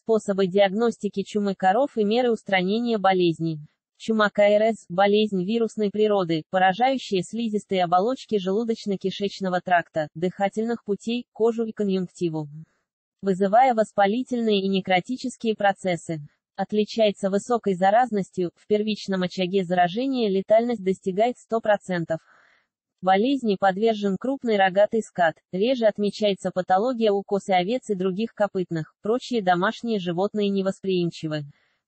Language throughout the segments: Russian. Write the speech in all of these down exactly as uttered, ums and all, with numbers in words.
Способы диагностики чумы коров и меры устранения болезни. Чума КРС – болезнь вирусной природы, поражающая слизистые оболочки желудочно-кишечного тракта, дыхательных путей, кожу и конъюнктиву, вызывая воспалительные и некротические процессы. Отличается высокой заразностью, в первичном очаге заражения летальность достигает сто процентов. Болезни подвержен крупный рогатый скот, реже отмечается патология укоса овец и других копытных, прочие домашние животные невосприимчивы.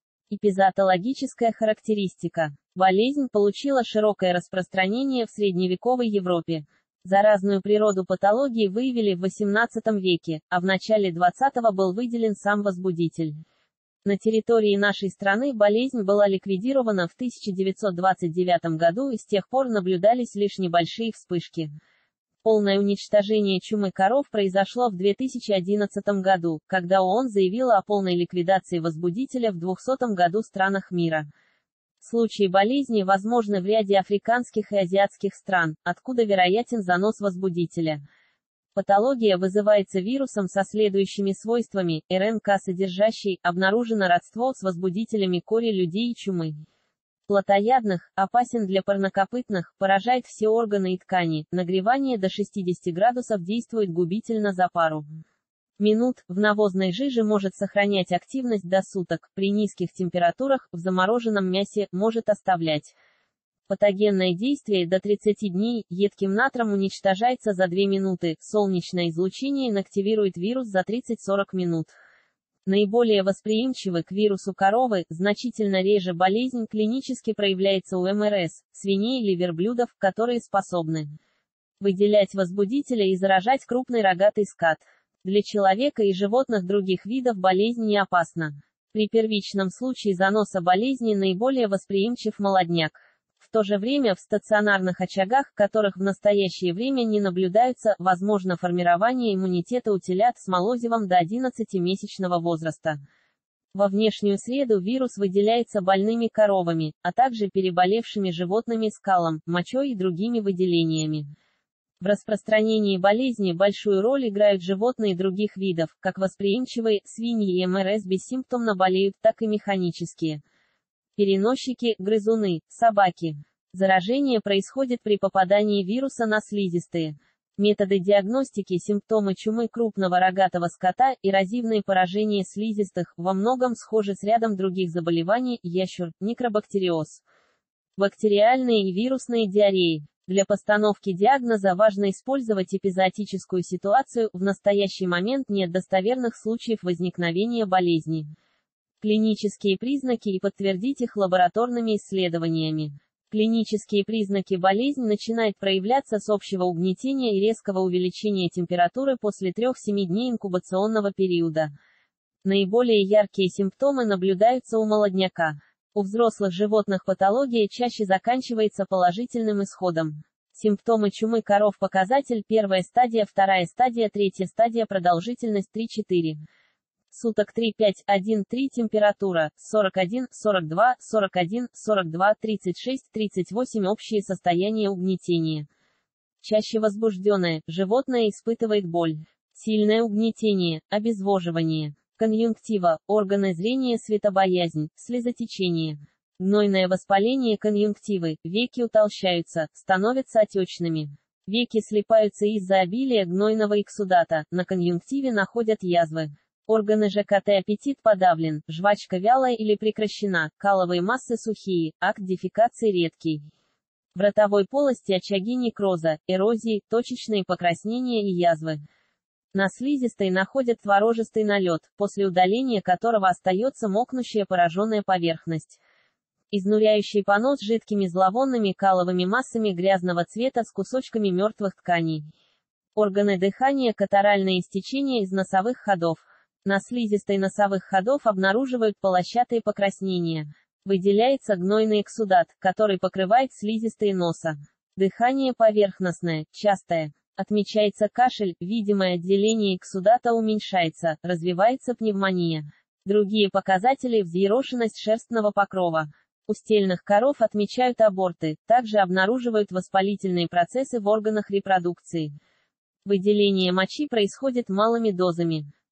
Эпизоотологическая характеристика. Болезнь получила широкое распространение в средневековой Европе. Заразную природу патологии выявили в восемнадцатом веке, а в начале двадцатого был выделен сам возбудитель. На территории нашей страны болезнь была ликвидирована в тысяча девятьсот двадцать девятом году и с тех пор наблюдались лишь небольшие вспышки. Полное уничтожение чумы коров произошло в две тысячи одиннадцатом году, когда ООН заявила о полной ликвидации возбудителя в двухсотом году странах мира. Случаи болезни возможны в ряде африканских и азиатских стран, откуда вероятен занос возбудителя. Патология вызывается вирусом со следующими свойствами: РНК-содержащий, обнаружено родство с возбудителями кори людей и чумы. Плотоядных, опасен для парнокопытных, поражает все органы и ткани, нагревание до шестидесяти градусов действует губительно за пару минут, в навозной жиже может сохранять активность до суток, при низких температурах, в замороженном мясе, может оставлять патогенное действие до тридцати дней, едким натром уничтожается за две минуты, солнечное излучение инактивирует вирус за тридцать-сорок минут. Наиболее восприимчивы к вирусу коровы, значительно реже болезнь клинически проявляется у МРС, свиней или верблюдов, которые способны выделять возбудителя и заражать крупный рогатый скот. Для человека и животных других видов болезнь не опасна. При первичном случае заноса болезни наиболее восприимчив молодняк. В то же время в стационарных очагах, которых в настоящее время не наблюдается, возможно формирование иммунитета у телят с молозивом до одиннадцатимесячного возраста. Во внешнюю среду вирус выделяется больными коровами, а также переболевшими животными скалом, мочой и другими выделениями. В распространении болезни большую роль играют животные других видов, как восприимчивые, свиньи и МРС бессимптомно болеют, так и механические. Переносчики, грызуны, собаки. Заражение происходит при попадании вируса на слизистые. Методы диагностики: симптомы чумы крупного рогатого скота, эрозивные поражения слизистых, во многом схожи с рядом других заболеваний, ящур, микробактериоз, бактериальные и вирусные диареи. Для постановки диагноза важно использовать эпизоотическую ситуацию, в настоящий момент нет достоверных случаев возникновения болезни. Клинические признаки и подтвердить их лабораторными исследованиями. Клинические признаки: болезнь начинает проявляться с общего угнетения и резкого увеличения температуры после трёх-семи дней инкубационного периода. Наиболее яркие симптомы наблюдаются у молодняка. У взрослых животных патология чаще заканчивается положительным исходом. Симптомы чумы коров: показатель: первая стадия, вторая стадия, третья стадия, продолжительность три-четыре суток, три-пять-один-три, температура сорок один, сорок два, сорок один, сорок два, тридцать шесть, тридцать восемь, общее состояние угнетения. Чаще возбужденное, животное испытывает боль. Сильное угнетение, обезвоживание. Конъюнктива, органы зрения, светобоязнь, слезотечение. Гнойное воспаление конъюнктивы, веки утолщаются, становятся отечными. Веки слипаются из-за обилия гнойного эксудата, на конъюнктиве находят язвы. Органы ЖКТ: аппетит подавлен, жвачка вялая или прекращена, каловые массы сухие, акт дефекации редкий. В ротовой полости очаги некроза, эрозии, точечные покраснения и язвы. На слизистой находят творожистый налет, после удаления которого остается мокнущая пораженная поверхность. Изнуряющий понос с жидкими зловонными каловыми массами грязного цвета с кусочками мертвых тканей. Органы дыхания: катаральное истечение из носовых ходов. На слизистой носовых ходов обнаруживают полощатые покраснения. Выделяется гнойный эксудат, который покрывает слизистые носа. Дыхание поверхностное, частое. Отмечается кашель, видимое отделение эксудата уменьшается, развивается пневмония. Другие показатели: взъерошенность шерстного покрова. У стельных коров отмечают аборты, также обнаруживают воспалительные процессы в органах репродукции. Выделение мочи происходит малыми дозами.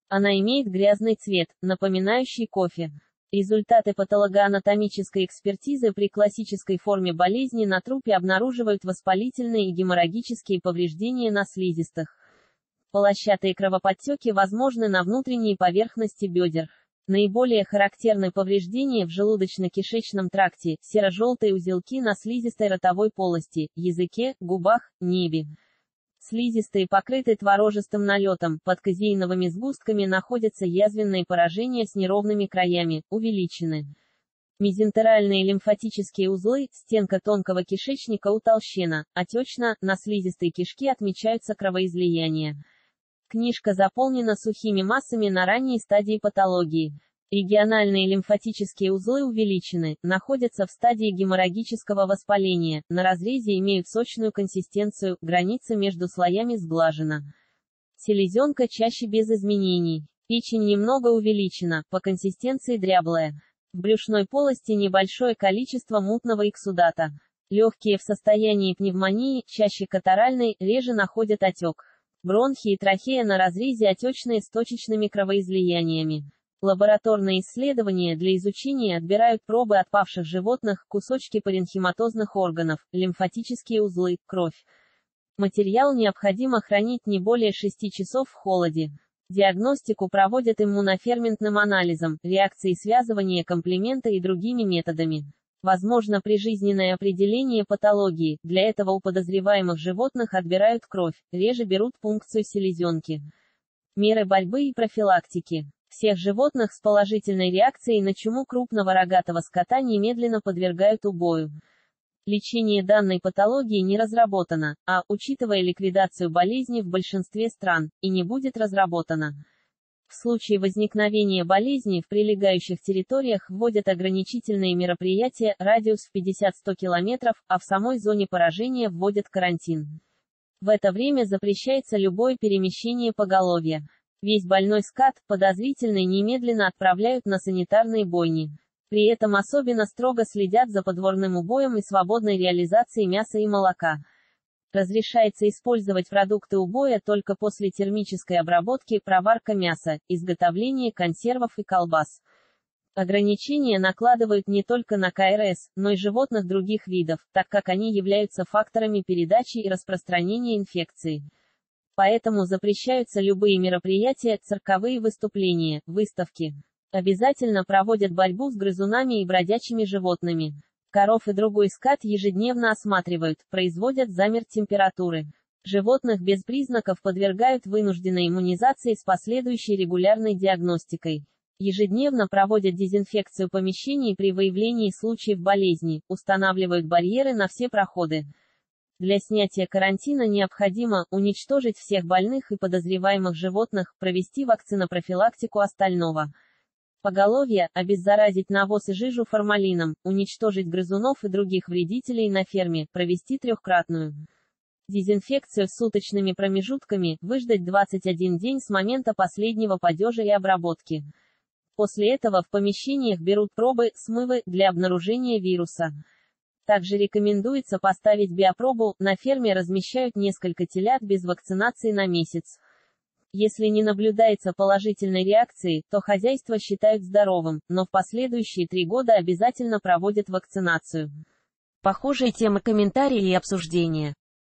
Она имеет грязный цвет, напоминающий кофе. Результаты патологоанатомической экспертизы при классической форме болезни на трупе обнаруживают воспалительные и геморрагические повреждения на слизистых. Полощатые кровоподтеки возможны на внутренней поверхности бедер. Наиболее характерны повреждения в желудочно-кишечном тракте, серо-желтые узелки на слизистой ротовой полости, языке, губах, небе. Слизистые покрыты творожистым налетом, под казеиновыми сгустками находятся язвенные поражения с неровными краями, увеличены. Мезентеральные лимфатические узлы, стенка тонкого кишечника утолщена, отечна, на слизистой кишке отмечаются кровоизлияния. Книжка заполнена сухими массами на ранней стадии патологии. Региональные лимфатические узлы увеличены, находятся в стадии геморрагического воспаления, на разрезе имеют сочную консистенцию, граница между слоями сглажена. Селезенка чаще без изменений. Печень немного увеличена, по консистенции дряблая. В брюшной полости небольшое количество мутного эксудата. Легкие в состоянии пневмонии, чаще катаральной, реже находят отек. Бронхи и трахея на разрезе отечные с точечными кровоизлияниями. Лабораторные исследования для изучения отбирают пробы от павших животных, кусочки паренхиматозных органов, лимфатические узлы, кровь. Материал необходимо хранить не более шести часов в холоде. Диагностику проводят иммуноферментным анализом, реакцией связывания комплемента и другими методами. Возможно прижизненное определение патологии, для этого у подозреваемых животных отбирают кровь, реже берут пункцию селезенки. Меры борьбы и профилактики. Всех животных с положительной реакцией на чуму крупного рогатого скота немедленно подвергают убою. Лечение данной патологии не разработано, а, учитывая ликвидацию болезни в большинстве стран, и не будет разработано. В случае возникновения болезни в прилегающих территориях вводят ограничительные мероприятия, радиус в пятьдесят-сто километров, а в самой зоне поражения вводят карантин. В это время запрещается любое перемещение поголовья. Весь больной скот, подозрительный, немедленно отправляют на санитарные бойни. При этом особенно строго следят за подворным убоем и свободной реализацией мяса и молока. Разрешается использовать продукты убоя только после термической обработки, проварка мяса, изготовление консервов и колбас. Ограничения накладывают не только на ка эр эс, но и животных других видов, так как они являются факторами передачи и распространения инфекции. Поэтому запрещаются любые мероприятия, цирковые выступления, выставки. Обязательно проводят борьбу с грызунами и бродячими животными. Коров и другой скот ежедневно осматривают, производят замер температуры. Животных без признаков подвергают вынужденной иммунизации с последующей регулярной диагностикой. Ежедневно проводят дезинфекцию помещений при выявлении случаев болезни, устанавливают барьеры на все проходы. Для снятия карантина необходимо уничтожить всех больных и подозреваемых животных, провести вакцинопрофилактику остального поголовья, обеззаразить навоз и жижу формалином, уничтожить грызунов и других вредителей на ферме, провести трехкратную дезинфекцию с суточными промежутками, выждать двадцать один день с момента последнего падежа и обработки. После этого в помещениях берут пробы, смывы, для обнаружения вируса. Также рекомендуется поставить биопробу, на ферме размещают несколько телят без вакцинации на месяц. Если не наблюдается положительной реакции, то хозяйство считают здоровым, но в последующие три года обязательно проводят вакцинацию. Похожие темы комментарии и обсуждения.